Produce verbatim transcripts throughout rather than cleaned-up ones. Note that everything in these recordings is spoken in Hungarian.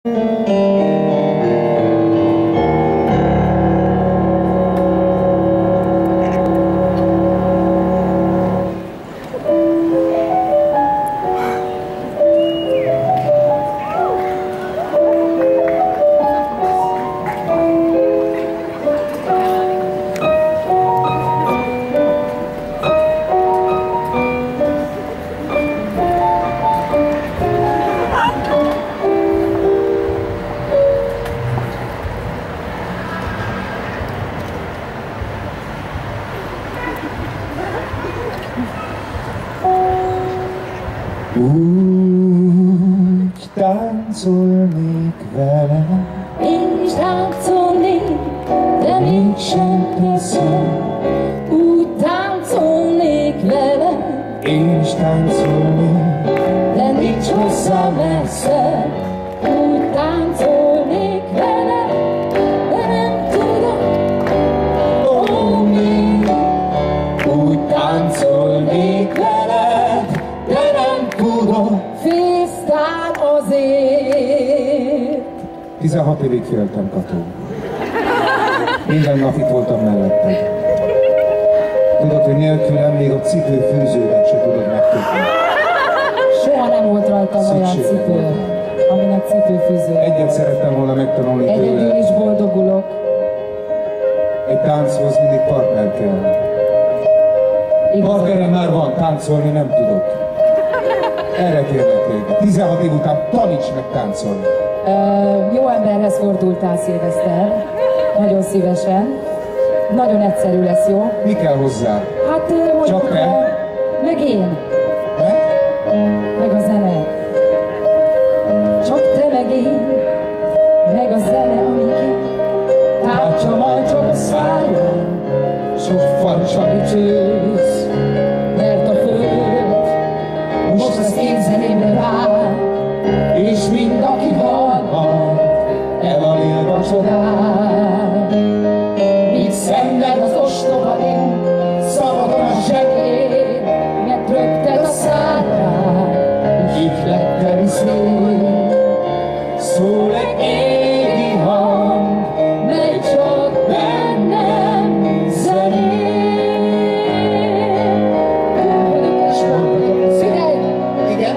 Úgy táncolnék vele, én is táncolnék, de mégsem teszem. Úgy táncolnék vele, én is táncolnék, de nincs hozzá messze. Úgy táncolnék vele, de nem tudom, ó, mi. úgy táncolnék veled, de nem tudom. Fésztál azért. tizenhat évig féltem, Kató. Minden nap itt voltam melletted. Tudod, hogy nélkülem még a cipőfűződet se tudod megkötni. Soha nem volt rajtam olyan Szükségem cipő, volt. aminek cipőfűző. Egyet szerettem volna megtanulni Egyedül tőle. is boldogulok. Egy tánchoz mindig partner kell. Partnerem már van, táncolni nem tudok. Erre kérlek téged. tizenhat év után taníts meg táncolni. Uh, jó emberhez fordultál, Szilveszter. Nagyon szívesen. Nagyon egyszerű lesz, jó? Mi kell hozzá? Hát uh, mondjuk, Csak te? uh, meg én. Meg? Meg a zene. Csak te meg én. Meg a zene, amíg tárcsa majd csak a száján. Sok fancsa dicsősz. Mert a föld most az én zenémre vár. És mind aki hallgat, elalélva csodál. Míg szenved az ostoba én, szabadon a zsebén, mert rögted a szádrán, ihlettel szél. Szól egy égi hang, mely csak bennem zenél. Önök is mondhatok, figyelj! Igen?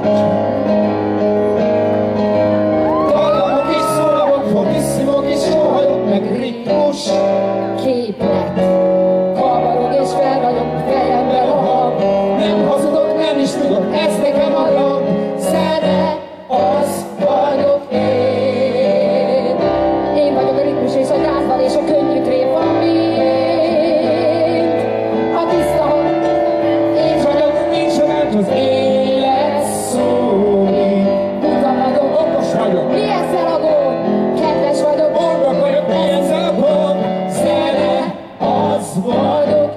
Dallamok és szólamok, fortissimok és sóhajok, meg ritmus. Képlet, kavarog és felragyog, fejemben a hang. Nem hazudok, nem is tudok, ez nekem a rang. Zene, az vagyok én. Én vagyok a ritmus és a gyászban és a könnyű tréfa mind. A tiszta hang, én vagyok, nincs olyan az élet szólni. Utamadom, okos vagyok, mi ezzel a gond? Kedves vagyok, boldog vagyok, mi ezzel a gond? Zene, az vagyok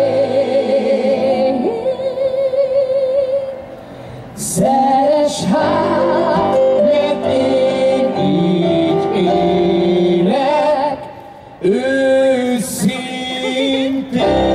én. Szeres hát, mert én így élek, őszintén.